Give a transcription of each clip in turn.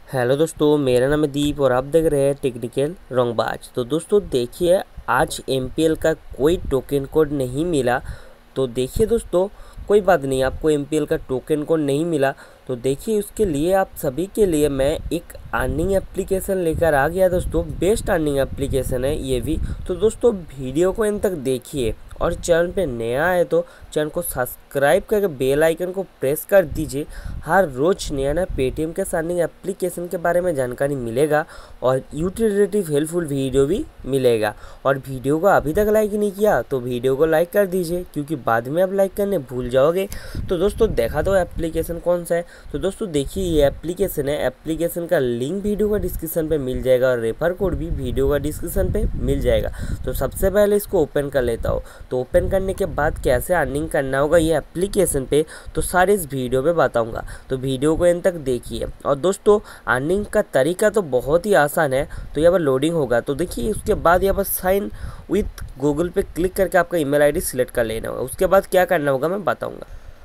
Hello दोस्तों, मेरा नाम है दीप और आप देख रहे हैं टेक्निकल रंगबाज। तो दोस्तों देखिए, आज एमपीएल का कोई टोकन कोड नहीं मिला। तो देखिए दोस्तों, कोई बात नहीं, आपको एमपीएल का टोकन कोड नहीं मिला तो देखिए उसके लिए आप सभी के लिए मैं एक अर्निंग एप्लीकेशन लेकर आ गया दोस्तों। बेस्ट अर्निंग एप्लीकेशन है ये भी। तो दोस्तों वीडियो को इन तक देखिए और चैनल पे नया है तो चैनल को सब्सक्राइब करके बेल आइकन को प्रेस कर दीजिए। हर रोज़ नया नया पेटीएम के अर्निंग एप्लीकेशन के बारे में जानकारी मिलेगा और यूट्यूब रिलेटिव हेल्पफुल वीडियो भी मिलेगा। और वीडियो को अभी तक लाइक नहीं किया तो वीडियो को लाइक कर दीजिए, क्योंकि बाद में आप लाइक करने भूल जाओगे। तो दोस्तों देखा दो एप्लीकेशन कौन सा है। तो दोस्तों देखिए, ये एप्लीकेशन है। एप्लीकेशन का लिंक वीडियो का डिस्क्रिप्शन पे मिल जाएगा और रेफर कोड भी वीडियो का डिस्क्रिप्शन पे मिल जाएगा। तो सबसे पहले इसको ओपन कर लेता हूँ। तो ओपन करने के बाद कैसे अर्निंग करना होगा ये एप्लीकेशन पे, तो सारे इस वीडियो पे बताऊंगा। तो वीडियो को एंड तक देखिए। और दोस्तों अर्निंग का तरीका तो बहुत ही आसान है। तो यहाँ पर लोडिंग होगा तो देखिए, उसके बाद यहाँ पर साइन विथ गूगल पे क्लिक करके आपका ईमेल आईडी सिलेक्ट कर लेना होगा। उसके बाद क्या करना होगा मैं बताऊँगा।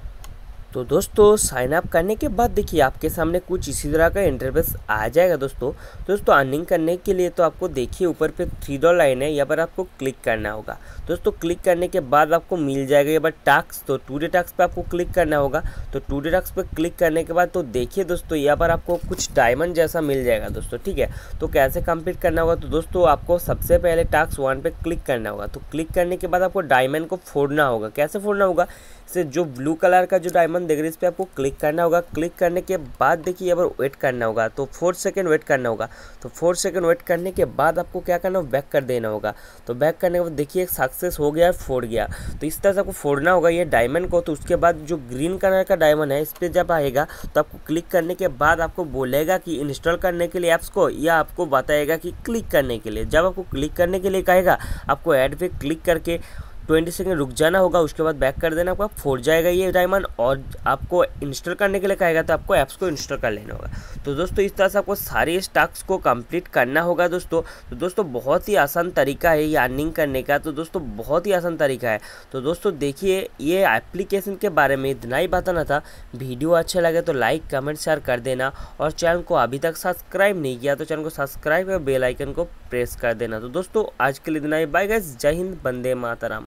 तो दोस्तों साइन अप करने के बाद देखिए आपके सामने कुछ इसी तरह का इंटरफेस आ जाएगा दोस्तों अर्निंग करने के लिए तो आपको देखिए ऊपर पे 3 डॉट लाइन है, यहाँ पर आपको क्लिक करना होगा। दोस्तों क्लिक करने के बाद आपको मिल जाएगा यहाँ पर टास्क। तो टुडे टास्क पे आपको क्लिक करना होगा। तो टुडे टास्क पे क्लिक करने के बाद तो देखिए दोस्तों यहाँ पर आपको कुछ डायमंड जैसा मिल जाएगा दोस्तों, ठीक है। तो कैसे कंप्लीट करना होगा, तो दोस्तों आपको सबसे पहले टास्क 1 पे क्लिक करना होगा। तो क्लिक करने के बाद आपको डायमंड को फोड़ना होगा। कैसे फोड़ना होगा, से जो ब्लू कलर का जो डायमंड देख रहे हैं इस पर आपको क्लिक करना होगा। क्लिक करने के बाद देखिए यहाँ पर वेट करना होगा। तो 4 सेकंड वेट करना होगा। तो 4 सेकंड वेट करने के बाद आपको क्या करना होगा, बैक कर देना होगा। तो बैक करने के बाद देखिए सक्सेस हो गया, फोड़ गया। तो इस तरह से आपको फोड़ना होगा ये डायमंड को। तो उसके बाद जो ग्रीन कलर का डायमंड है इस पर जब आएगा तो आपको क्लिक करने के बाद आपको बोलेगा कि इंस्टॉल करने के लिए ऐप्स को, या आपको बताएगा कि क्लिक करने के लिए। जब आपको क्लिक करने के लिए कहेगा आपको ऐड पे क्लिक करके 20 सेकंड रुक जाना होगा। उसके बाद बैक कर देना, आपका फोड़ जाएगा ये डायमंड। और आपको इंस्टॉल करने के लिए कहेगा तो आपको ऐप्स को इंस्टॉल कर लेना होगा। तो दोस्तों इस तरह से आपको सारे टास्क को कंप्लीट करना होगा दोस्तों। तो दोस्तों बहुत ही आसान तरीका है ये अर्निंग करने का। तो दोस्तों बहुत ही आसान तरीका है। तो दोस्तों देखिए, ये एप्लीकेशन के बारे में इतना ही बताना था। वीडियो अच्छा लगे तो लाइक कमेंट शेयर कर देना और चैनल को अभी तक सब्सक्राइब नहीं किया तो चैनल को सब्सक्राइब और बेल आइकन को प्रेस कर देना। तो दोस्तों आज के लिए इतना ही। बाय गाइस, जय हिंद, वंदे मातरम।